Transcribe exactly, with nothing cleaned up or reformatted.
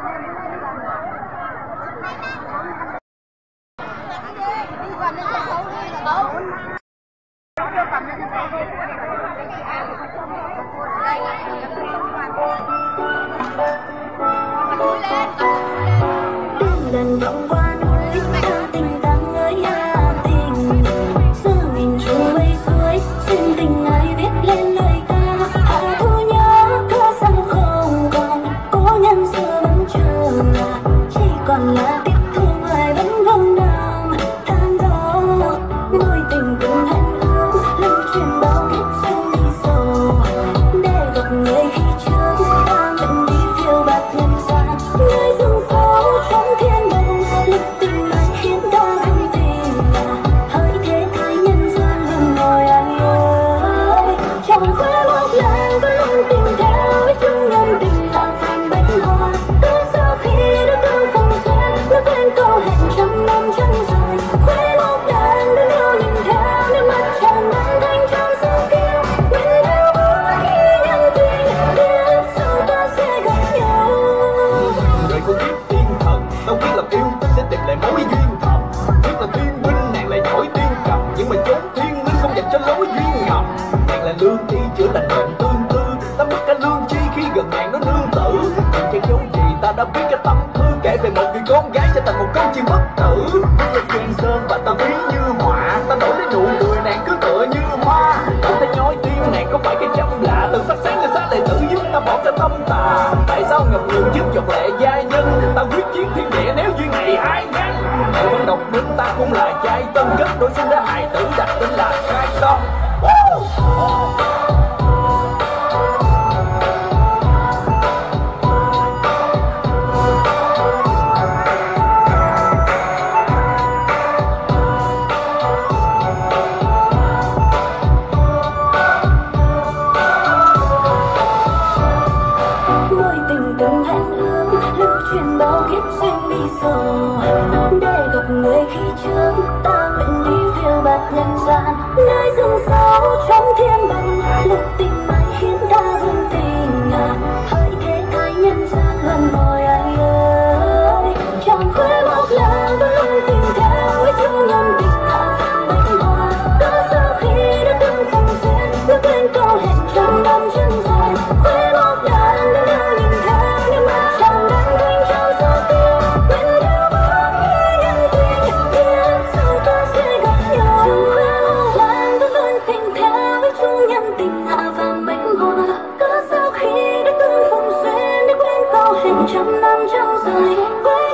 lần vòng qua núi ta tình ta ngỡ nhà tình giờ nghìn trùng mây suối xin tình ai viết lên lời ca hạ thu nhớ thơ rằng không còn cố nhân xưa vẫn chờ chỉ còn là tiếc thương ai vẫn vương nam tháng đó mối tình từng hẹn ước lưu truyền bao kiếp sinh ly sầu để gặp người khi trước ta nguyện đi phiêu bạt nhân gian nơi rừng sâu trong thiên đường lực tình lại khiến ta vương tình hỡi thế thái nhân gian đừng ngồi ăn ơi chẳng phải một lần có luôn tình theo chung nhân tình là phàm bách hoa cứ sau khi đã tương phùng duyên nó quên câu hẹn trăm năm chân dài quên một lần đã yêu nhìn theo nước mắt tràn ngân thanh trong xưa kia nguyện theo bước khi nhân tình biết sau ta sẽ gặp nhau người con biết tiên thần đâu biết làm yêu tôi sẽ tìm lại mối duyên thầm biết là thiên binh nàng lại giỏi tiên cầm nhưng mà chốn thiên linh không dành cho lối duyên ngầm nàng là lương y chữa lành bệnh tương tư ta mất cả lương chi khi gần nàng nó nương tử nhưng che giấu gì ta đã biết cái tâm thư kể về một người con gái sẽ thành một con chim bất tử biết là chuyên sơn và ta ví như họa ta đổi lấy nụ cười nàng cứ tựa như ma không thể nhói tim nàng có phải cái châm lạ từ phát sáng lên sáng lại tự giúp ta bỏ cả tâm tà tại sao ngập ngừng giúp giọt lệ giai nhân ta quyết chiến thiên địa nếu duyên này ai ngăn người vẫn độc đến ta cũng là trai tân kết đôi sinh ra hài tử đặt tên là khai son. mối tình từng hẹn ước lưu truyền bao kiếp sinh ly sầu để gặp người khi trước ta nguyện đi phiêu bạt nhân gian nơi rừng sâu trong thiên bồng lực tình mãi khiến ta vương tình hỡi thế thái nhân gian luân hồi anh ơi chẳng phải một lần vẫn luôn tình theo với chung nhân tình hạ phàm bách hoa có sau khi đã tương phùng duyên bước lên câu hẹn trăm năm chân dài quên một lần đã yêu nhìn theo những mắt tràn ngân thanh trong gió kia nguyện theo bước khi nhân tình biết sau ta sẽ gặp nhau quên một lần vẫn luôn tình theo với chung nhân tình hạ phàm bách hoa có sau khi đã tương phùng duyên bước lên câu hẹn trăm năm trong dài